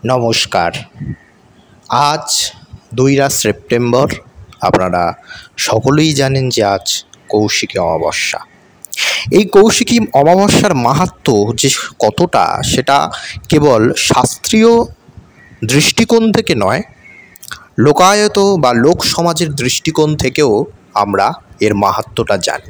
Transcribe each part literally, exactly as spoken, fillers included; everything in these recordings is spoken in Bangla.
নমস্কার। আজ দুইরা সেপ্টেম্বর। আপনারা সকলেই জানেন যে আজ কৌশিকী অমাবস্যা। এই কৌশিকী অমাবস্যার মাহাত্ম্য যে কতটা, সেটা কেবল শাস্ত্রীয় দৃষ্টিকোণ থেকে নয়, লোকায়ত বা লোক সমাজের দৃষ্টিকোণ থেকেও আমরা এর মাহাত্ম্যটা জানি।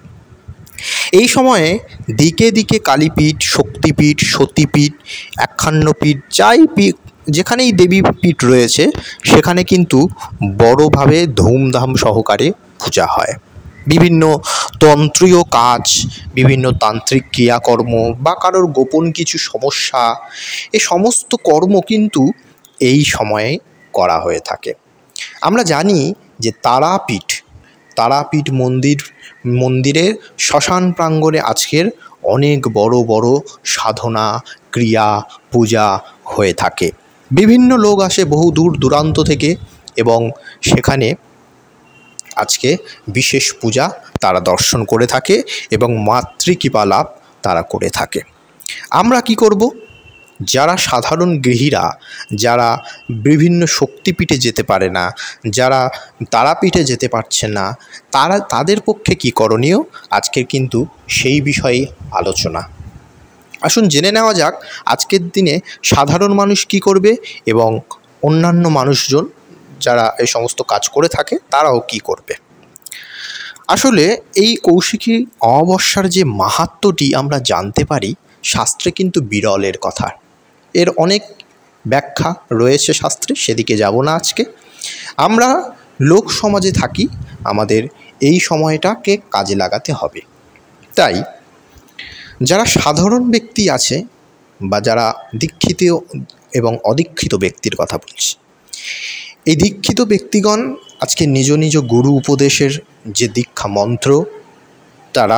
এই সময়ে দিকে দিকে কালীপীঠ, শক্তিপীঠ, সতীপীঠ, একখান্নপীঠ, যাই পীঠ, যেখানেই দেবীপীঠ রয়েছে সেখানে কিন্তু বড়োভাবে ধুমধাম সহকারে পূজা হয়। বিভিন্ন তন্ত্রীয় কাজ, বিভিন্ন তান্ত্রিক ক্রিয়াকর্ম বা কারোর গোপন কিছু সমস্যা, এ সমস্ত কর্ম কিন্তু এই সময়ে করা হয়ে থাকে। আমরা জানি যে তারাপীঠ তারাপীঠ মন্দির মন্দিরের শ্মশান প্রাঙ্গণে আজকের অনেক বড় বড় সাধনা, ক্রিয়া, পূজা হয়ে থাকে। বিভিন্ন লোক আসে বহু দূর দূরান্ত থেকে এবং সেখানে আজকে বিশেষ পূজা তারা দর্শন করে থাকে এবং মাতৃকৃপা লাভ তারা করে থাকে। আমরা কি করব? যারা সাধারণ গৃহীরা, যারা বিভিন্ন শক্তিপীঠে যেতে পারে না, যারা তারাপীঠে যেতে পারছে না, তারা তাদের পক্ষে কী করণীয়, আজকের কিন্তু সেই বিষয়ে আলোচনা। আসুন জেনে নেওয়া যাক আজকের দিনে সাধারণ মানুষ কি করবে এবং অন্যান্য মানুষজন যারা এই সমস্ত কাজ করে থাকে তারাও কি করবে। আসলে এই কৌশিকী অমাবস্যার যে মাহাত্ম্যটি আমরা জানতে পারি, শাস্ত্রে কিন্তু বিরলের কথা। এর অনেক ব্যাখ্যা রয়েছে শাস্ত্রে, সেদিকে যাব না আজকে। আমরা লোক সমাজে থাকি, আমাদের এই সময়টাকে কাজে লাগাতে হবে। তাই যারা সাধারণ ব্যক্তি আছে বা যারা দীক্ষিত এবং অদীক্ষিত ব্যক্তির কথা বলছি, এই দীক্ষিত ব্যক্তিগণ আজকে নিজ নিজ গুরু উপদেশের যে দীক্ষা মন্ত্র, তারা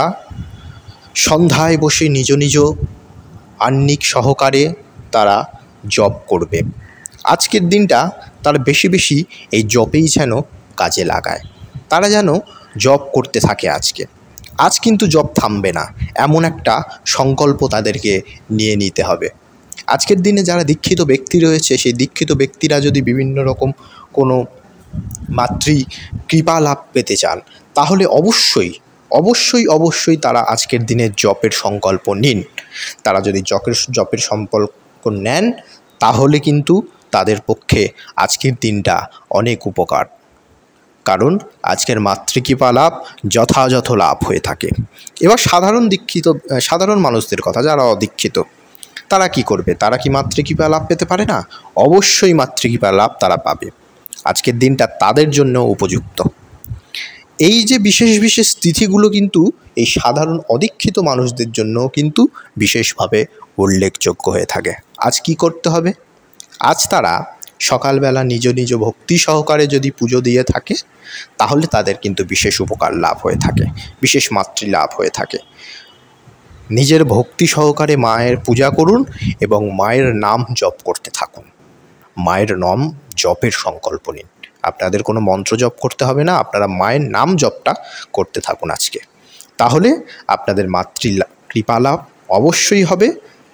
সন্ধ্যায় বসে নিজ নিজ আহ্নিক সহকারে তারা জপ করবে। আজকের দিনটা তারা বেশি বেশি এই জপেই যেন কাজে লাগায়, তারা যেন জপ করতে থাকে। আজকে আজ কিন্তু জপ থামবে না, এমন একটা সংকল্প তাদেরকে নিয়ে নিতে হবে। আজকের দিনে যারা দীক্ষিত ব্যক্তি রয়েছে, সেই দীক্ষিত ব্যক্তিরা যদি বিভিন্ন রকম কোনো মাতৃ কৃপা লাভ পেতে চান, তাহলে অবশ্যই অবশ্যই অবশ্যই তারা আজকের দিনে জপের সংকল্প নিন। তারা যদি জপের জপের সংকল্প নেন, তাহলে কিন্তু তাদের পক্ষে আজকের দিনটা অনেক উপকার, কারণ আজকের মাতৃকৃপা লাভ যথাযথ লাভ হয়ে থাকে। এবার সাধারণ দীক্ষিত সাধারণ মানুষদের কথা, যারা অদীক্ষিত, তারা কি করবে? তারা কি মাতৃকৃপা লাভ পেতে পারে না? অবশ্যই মাতৃকৃপা লাভ তারা পাবে। আজকের দিনটা তাদের জন্য উপযুক্ত। এই যে বিশেষ বিশেষ তিথিগুলো কিন্তু এই সাধারণ অদীক্ষিত মানুষদের জন্য কিন্তু বিশেষভাবে উল্লেখযোগ্য হয়ে থাকে। আজ কি করতে হবে? আজ তারা সকালবেলা নিজ নিজ ভক্তি সহকারে যদি পুজো দিয়ে থাকে, তাহলে তাদের কিন্তু বিশেষ উপকার লাভ হয়ে থাকে, বিশেষ মাতৃ লাভ হয়ে থাকে। নিজের ভক্তি সহকারে মায়ের পূজা করুন এবং মায়ের নাম জপ করতে থাকুন। মায়ের নাম জপের সংকল্প নিন। আপনাদের কোনো মন্ত্র জপ করতে হবে না, আপনারা মায়ের নাম জপটা করতে থাকুন আজকে। তাহলে আপনাদের মাতৃ কৃপা লাভ অবশ্যই হবে।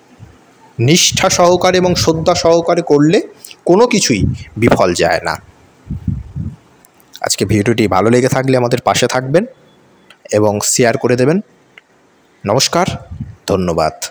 নিষ্ঠা সহকারে এবং শ্রদ্ধা সহকারে করলে কোনো কিছুই বিফল যায় না। আজকে ভিডিওটি ভালো লেগে থাকলে আমাদের পাশে থাকবেন এবং শেয়ার করে দেবেন। নমস্কার, ধন্যবাদ।